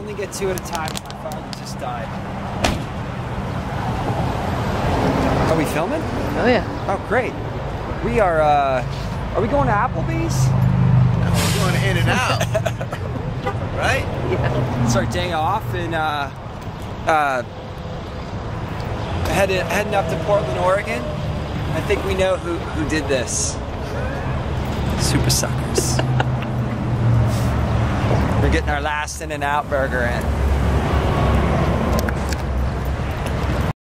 only get 2 at a time. My father just died. Are we filming? Oh yeah. Oh great. We are we going to Applebee's? We're going in and out. Right? Yeah. It's our day off and heading up to Portland, Oregon. I think we know who did this. Super suckers. We're getting our last In-N-Out burger in.